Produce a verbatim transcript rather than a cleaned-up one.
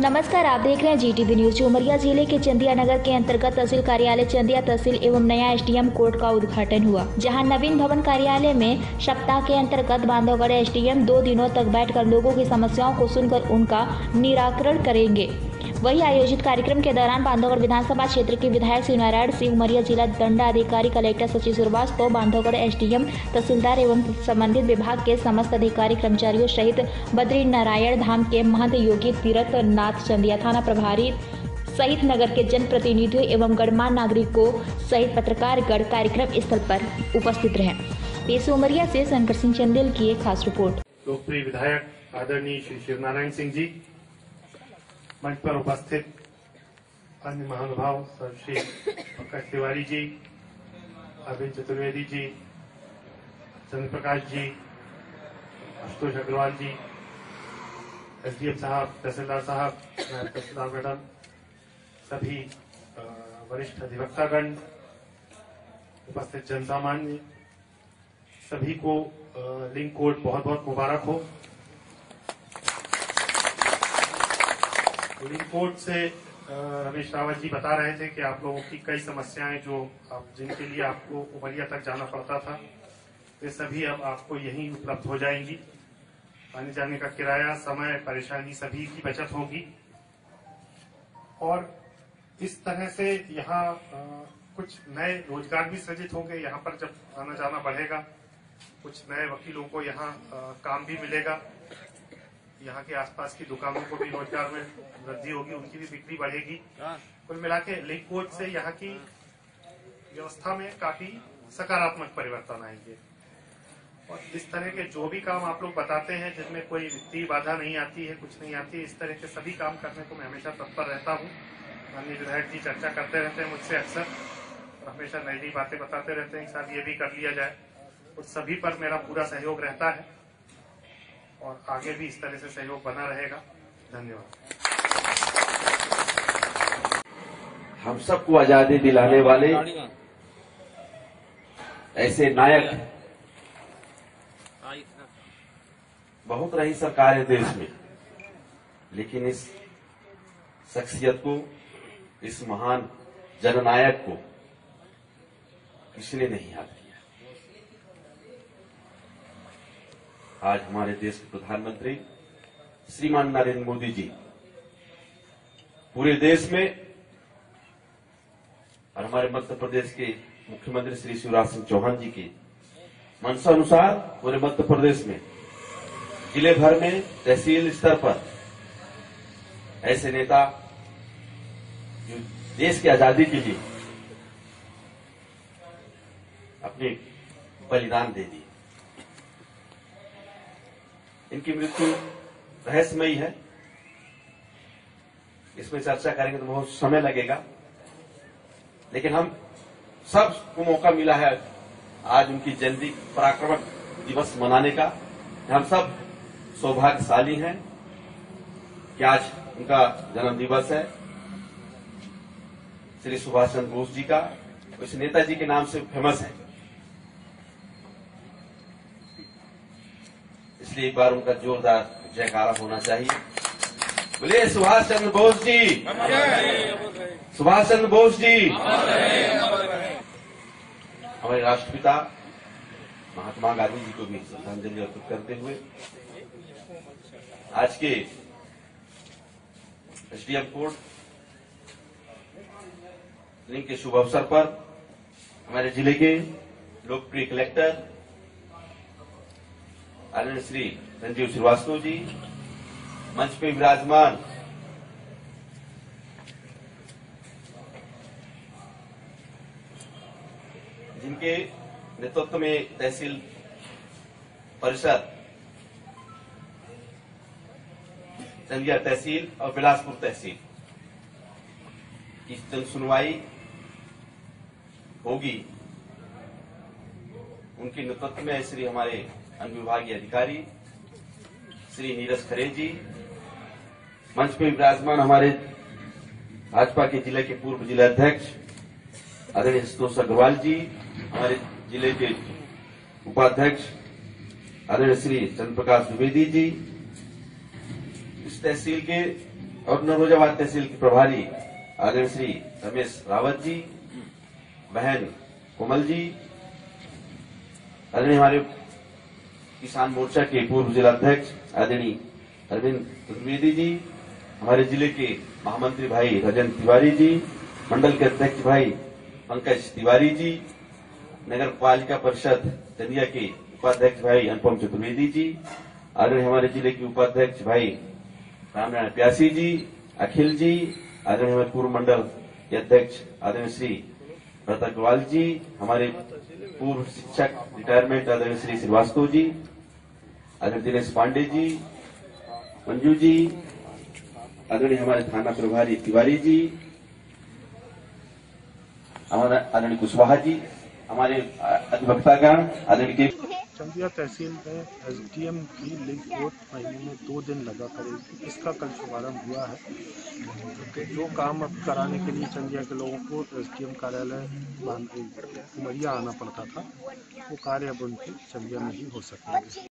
नमस्कार, आप देख रहे हैं जीटीवी न्यूज। उमरिया जिले के चंदिया नगर के अंतर्गत तहसील कार्यालय चंदिया तहसील एवं नया एसडीएम कोर्ट का उद्घाटन हुआ, जहां नवीन भवन कार्यालय में सप्ताह के अंतर्गत बांधवगढ़ एसडीएम दो दिनों तक बैठकर लोगों की समस्याओं को सुनकर उनका निराकरण करेंगे। वही आयोजित कार्यक्रम के दौरान बांधवगढ़ विधानसभा क्षेत्र के विधायक श्री नारायण सिंह, उमरिया जिला दंडाधिकारी कलेक्टर सचिव श्रीवास्तव, बांधवगढ़ एसडीएम, तहसीलदार एवं संबंधित विभाग के समस्त अधिकारी कर्मचारियों सहित बद्री नारायण धाम के महंत योगी तीरथ नाथ चंदिया थाना प्रभारी सहित नगर के जनप्रतिनिधियों एवं गणमान्य नागरिकों सहित पत्रकारगण कार्यक्रम स्थल पर उपस्थित रहे। पेश उमरिया से शंकर सिंह चंदेल की एक खास रिपोर्ट। लोकप्रिय विधायक आदरणीय श्री शिव नारायण सिंह जी, मंच पर उपस्थित अन्य महानुभाव श्री पंकज तिवारी जी, अरविंद चतुर्वेदी जी, चंद्र प्रकाश जी, आशुतोष अग्रवाल जी, एसडीएम साहब, तहसीलदार साहब, नायब तहसीलदार मैडम, सभी वरिष्ठ अधिवक्तागण, उपस्थित जनसामान्य, सभी को लिंक कोर्ट बहुत बहुत मुबारक हो। लिंक कोर्ट से रमेश रावत जी बता रहे थे कि आप लोगों की कई समस्याएं जो आप जिनके लिए आपको उमरिया तक जाना पड़ता था, वे सभी अब आपको यहीं उपलब्ध हो जाएंगी। आने जाने का किराया, समय, परेशानी सभी की बचत होगी। और इस तरह से यहाँ कुछ नए रोजगार भी सृजित होंगे। यहाँ पर जब आना जाना बढ़ेगा, कुछ नए वकीलों को यहाँ काम भी मिलेगा। यहाँ के आसपास की दुकानों को भी रोजगार में वृद्धि होगी, उनकी भी बिक्री बढ़ेगी। कुल मिला के लिंक कोर्ट से यहाँ की व्यवस्था में काफी सकारात्मक परिवर्तन आएंगे। और इस तरह के जो भी काम आप लोग बताते हैं जिनमें कोई वित्तीय बाधा नहीं आती है, कुछ नहीं आती है, इस तरह के सभी काम करने को मैं हमेशा तत्पर रहता हूँ। माननीय विधायक जी चर्चा करते रहते हैं मुझसे अक्सर, और हमेशा नई नई बातें बताते रहते हैं कि साहब ये भी कर लिया जाए। उस सभी पर मेरा पूरा सहयोग रहता है और आगे भी इस तरह से सहयोग बना रहेगा। धन्यवाद। हम सबको आजादी दिलाने वाले ऐसे नायक बहुत रही सरकार है देश में, लेकिन इस शख्सियत को, इस महान जननायक को किसी ने नहीं याद किया। आज हमारे देश के प्रधानमंत्री श्रीमान नरेंद्र मोदी जी पूरे देश में और हमारे मध्य प्रदेश के मुख्यमंत्री श्री शिवराज सिंह चौहान जी के मंशा अनुसार पूरे मध्य प्रदेश में जिले भर में तहसील स्तर पर ऐसे नेता जो देश की आजादी के लिए अपने बलिदान दे दिए। इनकी मृत्यु रहस्यमयी है, इसमें चर्चा करेंगे तो बहुत समय लगेगा, लेकिन हम सब को मौका मिला है आज उनकी जयंती पराक्रम दिवस मनाने का। हम सब सौभाग्यशाली हैं कि आज उनका जन्म दिवस है, श्री सुभाष चंद्र बोस जी का। इस नेताजी के नाम से फेमस है, इसलिए एक बार उनका जोरदार जयकारा होना चाहिए। बोले सुभाष चंद्र बोस जी, सुभाष चंद्र बोस जी। हमारे राष्ट्रपिता महात्मा गांधी जी को भी श्रद्धांजलि अर्पित करते हुए आज के एसडीएम कोर्ट लिंक के शुभ अवसर पर हमारे जिले के लोकप्रिय कलेक्टर आदरणीय श्री संजीव श्रीवास्तव जी, मंच पे विराजमान जिनके नेतृत्व में तहसील परिषद चंदिया तहसील और बिलासपुर तहसील की जन सुनवाई होगी, उनके नेतृत्व में श्री हमारे अनुविभागीय अधिकारी श्री नीरज खरे जी, मंच पे विराजमान हमारे भाजपा के जिले के पूर्व जिला अध्यक्ष आदरणीय आशुतोष अग्रवाल जी, हमारे जिले के उपाध्यक्ष आदरणीय श्री चंद्र प्रकाश द्विवेदी जी, इस तहसील के और नरोजाबाद तहसील के प्रभारी आदरणीय श्री रमेश रावत जी, बहन कोमल जी, आदरणीय हमारे किसान मोर्चा के पूर्व जिलाध्यक्ष आदरणीय अरविंद द्विवेदी जी, हमारे जिले के महामंत्री भाई रजन तिवारी जी, मंडल के अध्यक्ष भाई पंकज तिवारी जी, नगर पालिका परिषद चंदिया के उपाध्यक्ष भाई अनुपम चतुर्वेदी जी, आदरणीय हमारे जिले के उपाध्यक्ष भाई रामनारायण प्यासी जी, अखिल जी, आदरणीय हमारे पूर्व मंडल के अध्यक्ष आदरणीय श्री भरत अग्रवाल जी, हमारे पूर्व शिक्षक रिटायरमेंट आदरणीय श्री श्रीवास्तव जी, आदरणीय दिनेश पांडे जी, मंजू जी, आदरणीय हमारे थाना प्रभारी तिवारी जी, हमारा आदरणीय कुशवाहा जी, हमारे अधिवक्तागण आदरणीय के चंदिया तहसील में एसडीएम की लिंक कोर्ट महीने में दो दिन लगा करेगी। इसका कल शुभारंभ हुआ है, क्योंकि जो काम अब कराने के लिए चंदिया के लोगों को एसडीएम कार्यालय उमरिया आना पड़ता था, वो कार्य अब उनके चंदिया में ही हो सकेंगे।